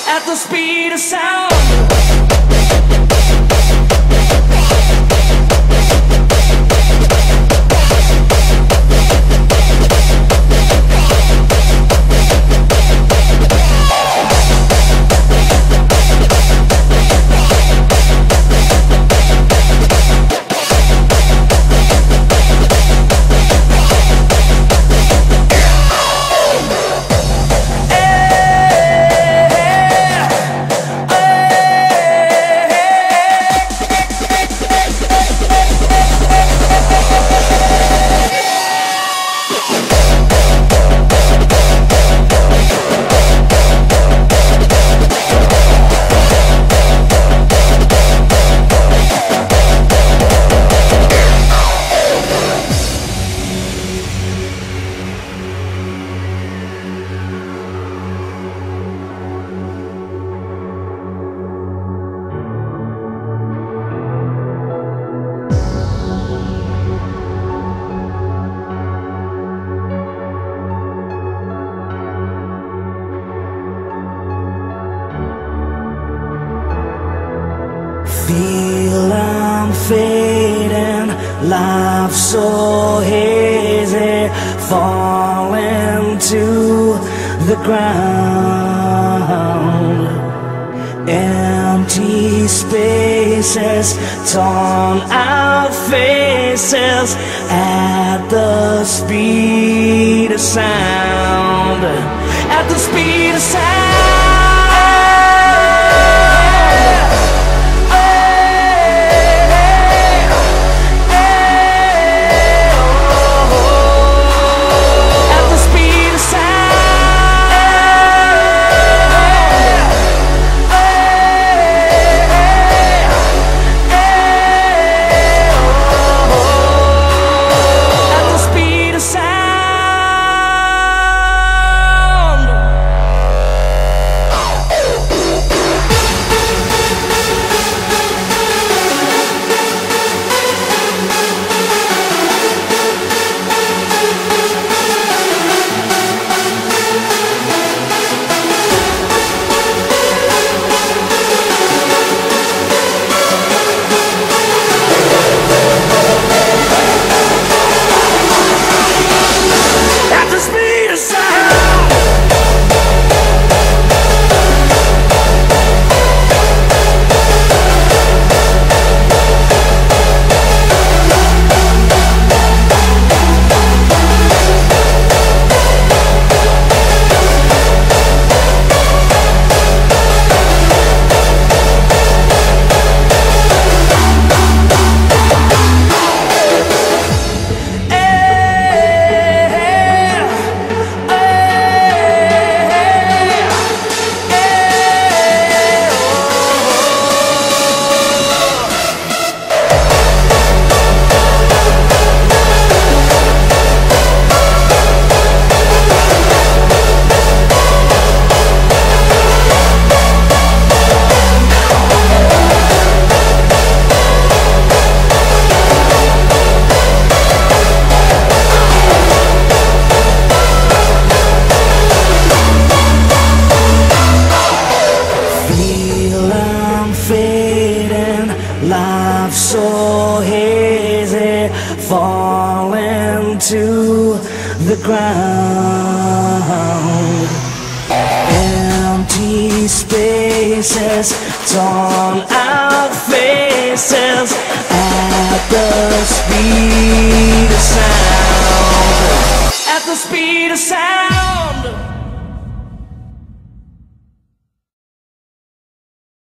at the speed of sound. Feel I'm fading, life so hazy, falling to the ground. Empty spaces, torn out faces, at the speed of sound, at the speed of sound. Life so hazy, falling to the ground. Empty spaces, torn out faces, at the speed of sound, at the speed of sound.